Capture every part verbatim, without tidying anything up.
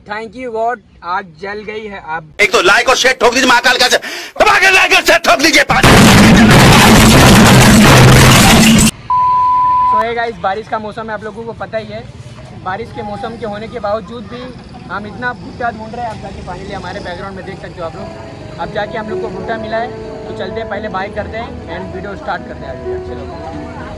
Thank you God, आग जल गई है। अब एक तो लाइक और शेयर ठोक दीजिए, महाकाल का लाइक और शेयर ठोक दीजिए। तो है गाइस, बारिश का मौसम है, आप लोगों को पता ही है। बारिश के मौसम के होने के बावजूद भी हम इतना भुट्टा ढूंढ रहे हैं। आप जाके फाइनली हमारे बैकग्राउंड में देख सकते हो आप लोग। अब जाके हम लोग को भुट्टा मिला है, तो चलते हैं, पहले बाइक करते हैं एंड वीडियो स्टार्ट करते हैं आगे। चलो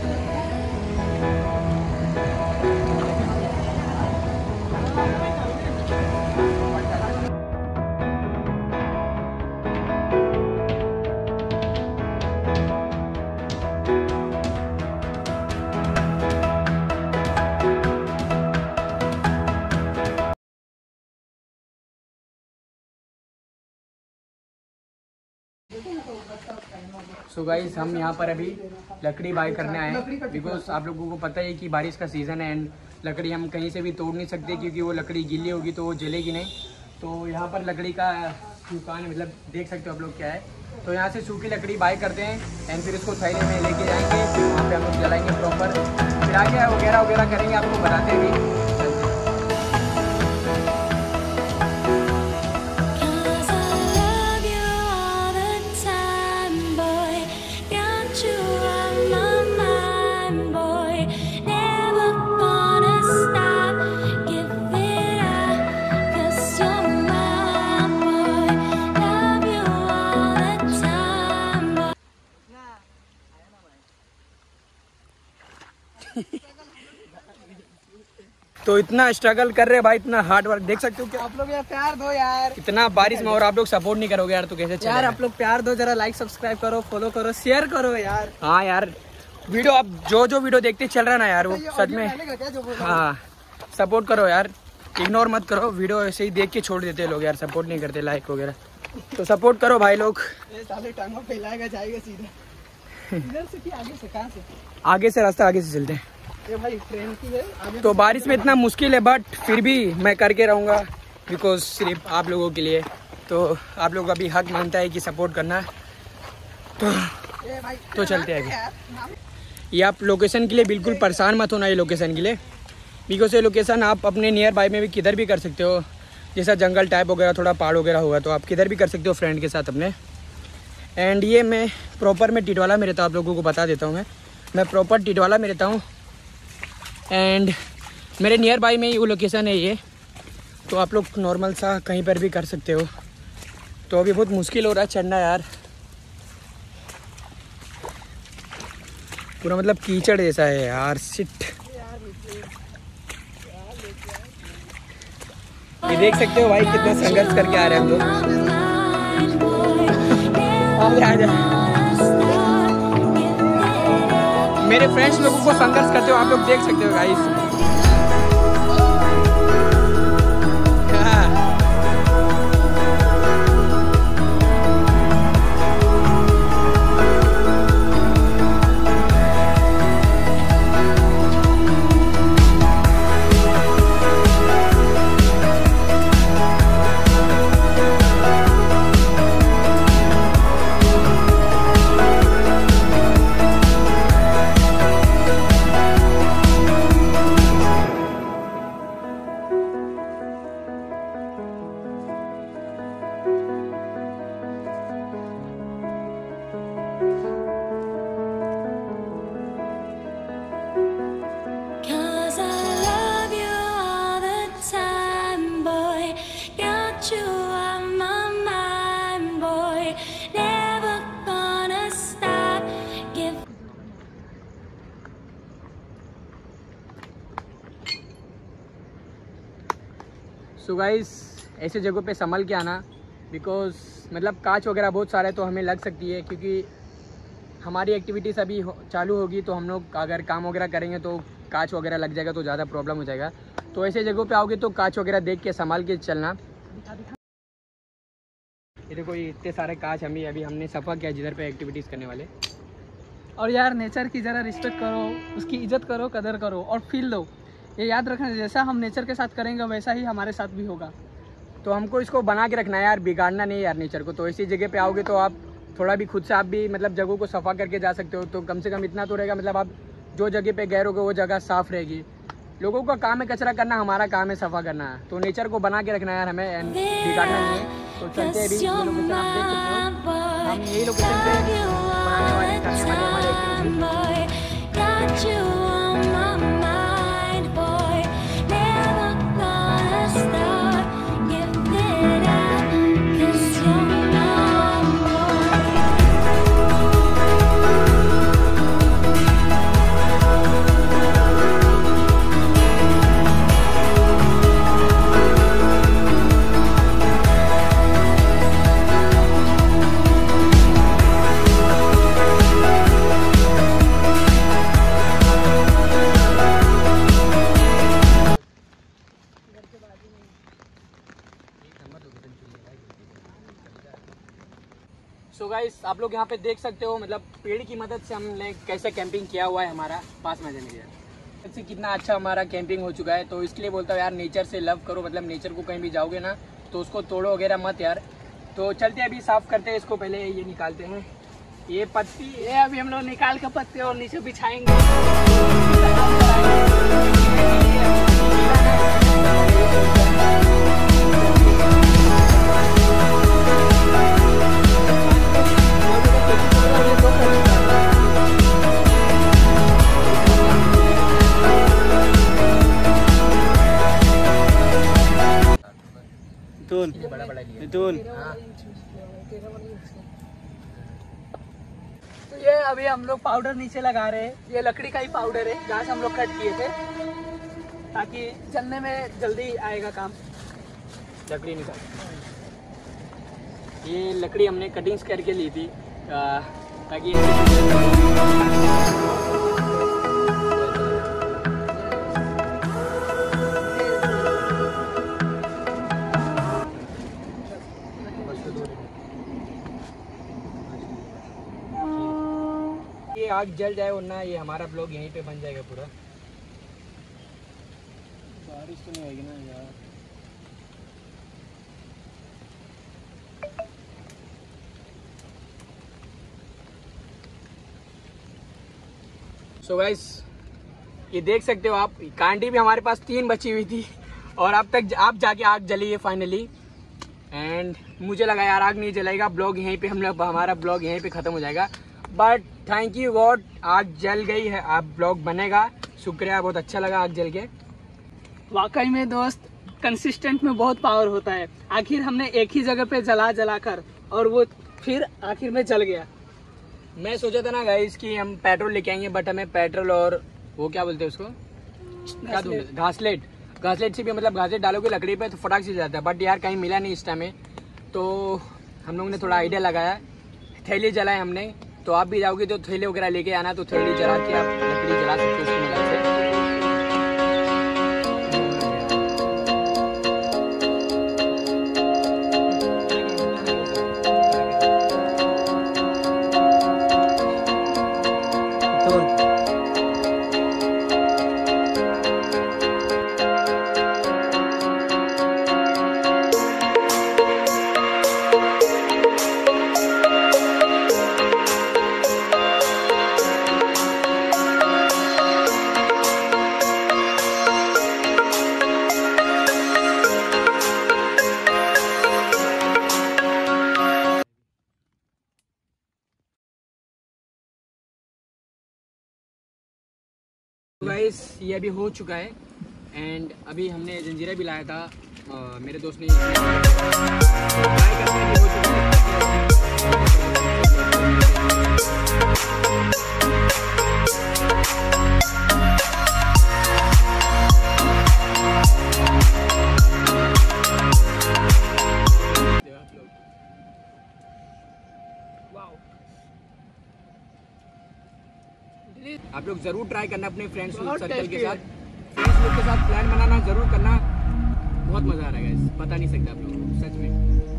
सो गाइस, हम यहाँ पर अभी लकड़ी बाई करने आए हैं, बिकॉज आप लोगों को पता है कि बारिश का सीज़न है एंड लकड़ी हम कहीं से भी तोड़ नहीं सकते, क्योंकि वो लकड़ी गीली होगी तो वो जलेगी नहीं। तो यहाँ पर लकड़ी का दुकान, मतलब देख सकते हो आप लोग क्या है। तो यहाँ से सूखी लकड़ी बाई करते हैं एंड फिर उसको थैले में लेके जाएंगे, फिर वहाँ पे हम लोग जलाएंगे प्रॉपर, फिर आगे वगैरह वगैरह करेंगे, आपको बताते भी। तो इतना स्ट्रगल कर रहे हैं भाई, इतना हार्ड वर्क देख सकते हो कि आप लोग यार प्यार दो यार, इतना बारिश में, और आप लोग सपोर्ट नहीं करोगे यार तो कैसे चलेगा यार। आप लोग प्यार दो, जरा लाइक सब्सक्राइब करो, फॉलो करो, शेयर करो यार। हाँ यार, वीडियो अब जो जो वीडियो देखते चल रहा है ना यार, वो सच में हाँ सपोर्ट करो यार, इग्नोर मत करो। वीडियो ऐसे ही देख के छोड़ देते लोग यार, सपोर्ट नहीं करते लाइक वगैरह, तो सपोर्ट करो भाई लोग। फैलाएगा जाएगा सीधा इधर से कि आगे से? कहाँ से? आगे से रास्ता, आगे से चलते हैं। ये भाई ट्रेन की है आगे। तो बारिश में इतना मुश्किल है, बट फिर भी मैं करके रहूँगा, बिकॉज सिर्फ आप लोगों के लिए। तो आप लोग अभी हक मानता है कि सपोर्ट करना, तो तो चलते हैं आगे। ये आप लोकेशन के लिए बिल्कुल परेशान मत होना, ये लोकेशन के लिए, बिकॉज ये लोकेशन आप अपने नियर बाय में भी किधर भी कर सकते हो। जैसा जंगल टाइप वगैरह, थोड़ा पहाड़ वगैरह होगा तो आप किधर भी कर सकते हो फ्रेंड के साथ अपने। एंड ये मैं प्रॉपर में टिटवाला में रहता हूँ, आप लोगों को बता देता हूँ। मैं मैं प्रॉपर टिटवाला में रहता हूँ एंड मेरे नियर बाय में ही वो लोकेशन है ये, तो आप लोग नॉर्मल सा कहीं पर भी कर सकते हो। तो अभी बहुत मुश्किल हो रहा है चढ़ना यार, पूरा मतलब कीचड़ जैसा है यार, सिट। ये देख सकते हो भाई कितना संघर्ष करके आ रहे हैं हम लोग। आ जा मेरे फ्रेंड्स लोगों को संघर्ष करते हो आप लोग देख सकते हो गाइस। सो गाइस, ऐसे जगहों पे संभल के आना, बिकॉज मतलब कांच वगैरह बहुत सारे तो हमें लग सकती है, क्योंकि हमारी एक्टिविटीज़ अभी हो, चालू होगी, तो हम लोग अगर काम वगैरह करेंगे तो कांच वगैरह लग जाएगा तो ज़्यादा प्रॉब्लम हो जाएगा। तो ऐसे जगहों पे आओगे तो कांच वगैरह देख के संभाल के चलना। ये देखो, इतने सारे कांच हमें अभी हमने सफ़ा किया जिधर पे एक्टिविटीज़ करने वाले। और यार नेचर की ज़रा रिस्पेक्ट करो, उसकी इज्जत करो, कदर करो और फील लो। ये याद रखना, जैसा हम नेचर के साथ करेंगे वैसा ही हमारे साथ भी होगा। तो हमको इसको बना के रखना है यार, बिगाड़ना नहीं यार नेचर को। तो ऐसी जगह पे आओगे तो आप थोड़ा भी खुद से आप भी मतलब जगहों को सफ़ा करके जा सकते हो। तो कम से कम इतना तो रहेगा, मतलब आप जो जगह पे गए रहोगे वो जगह साफ़ रहेगी। लोगों का काम है कचरा करना, हमारा काम है सफा करना। तो नेचर को बना के रखना यार हमें, एंड बिगाड़ना नहीं है। तो चलते हैं अभी ये लोकेशन आप देख सकते हो, हम यही लोकेशन पे बनाने वाले करने वाले हमारे एक्टिविटी। सो गाइस आप लोग यहाँ पे देख सकते हो, मतलब पेड़ की मदद से हमने कैसे कैंपिंग किया हुआ है। हमारा पास में जाने इससे कितना अच्छा हमारा कैंपिंग हो चुका है। तो इसके लिए बोलता हूँ यार नेचर से लव करो, मतलब नेचर को कहीं भी जाओगे ना तो उसको तोड़ो वगैरह मत यार। तो चलते अभी साफ करते हैं इसको, पहले ये निकालते हैं ये पत्ती, ये अभी हम लोग निकाल के पत्ते और नीचे बिछाएंगे। मिथुन तो ये अभी हम लोग पाउडर नीचे लगा रहे हैं। ये लकड़ी का ही पाउडर है, जहाँ से हम लोग कट किए थे, ताकि जलने में जल्दी आएगा काम। लकड़ी निकाल, ये लकड़ी हमने कटिंग्स करके ली थी आ, ताकि ये आग जल जाए, वरना ये हमारा ब्लॉग यहीं पे बन जाएगा पूरा। बारिश तो नहीं आएगी ना यार। सो गाइस ये देख सकते हो आप, कांडी भी हमारे पास तीन बची हुई थी और अब तक आप जाके आग जली है फाइनली। एंड मुझे लगा यार आग नहीं जलेगा, ब्लॉग यहीं पे हम लोग हमारा ब्लॉग यहीं पे ख़त्म हो जाएगा। बट थैंक यू गॉड आग जल गई है, अब ब्लॉग बनेगा। शुक्रिया, बहुत अच्छा लगा आग जल के। वाकई में दोस्त कंसिस्टेंट में बहुत पावर होता है। आखिर हमने एक ही जगह पे जला जला कर और वो फिर आखिर में जल गया। मैं सोचा था ना गाइस कि हम पेट्रोल लेके आएंगे, बट हमें पेट्रोल और वो क्या बोलते हैं उसको, क्या बोलते हैं, घासलेट घासलेट से भी, मतलब घासलेट डालोगे लकड़ी पे तो फटाक से जाता है। बट यार कहीं मिला नहीं इस टाइम में, तो हम लोगों ने थोड़ा आइडिया लगाया, थैली जलाए हमने। तो आप भी जाओगे तो थैली वगैरह लेके आना, तो थैली जला के आप लकड़ी जला सकते हो उसकी मदद से। गाइस ये अभी हो चुका है, एंड अभी हमने जंजीरा भी लाया था, आ, मेरे दोस्त ने ट्राई करके अभी हो चुका है। आप लोग जरूर ट्राई करना अपने फ्रेंड्स सर्कल के साथ, फ्रेंड्स लोग के साथ प्लान बनाना जरूर करना, बहुत मजा आ रहा है, पता नहीं सकता आप लोगों को सच में।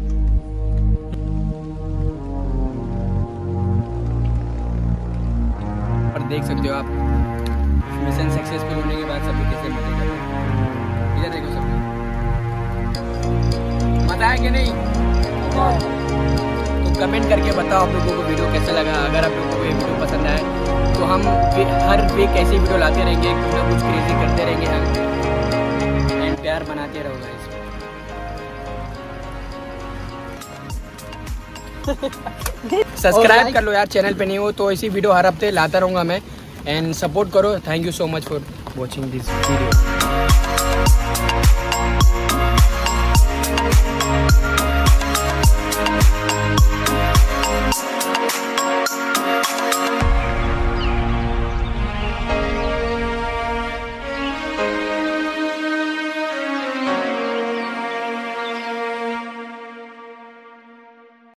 और देख सकते हो आप मिशन सक्सेसफुल होने के बाद सब लोग कैसे मजे कर रहे हैं। इधर देखो सब लोग, मजा आया कि नहीं? तो कमेंट करके बताओ आप लोगों को वीडियो कैसे लगा। अगर आप लोगों को ये वीडियो पसंद आए तो तो हम हर वीक ऐसी वीडियो लाते रहेंगे, कुछ ना कुछ क्रेजी करते रहेंगे हम, एंड प्यार बनाते रहो गाइस। सब्सक्राइब कर लो यार, चैनल पे नहीं हो तो ऐसी वीडियो हर हफ्ते लाता रहूँगा मैं, एंड सपोर्ट करो। Thank you so much for watching this video.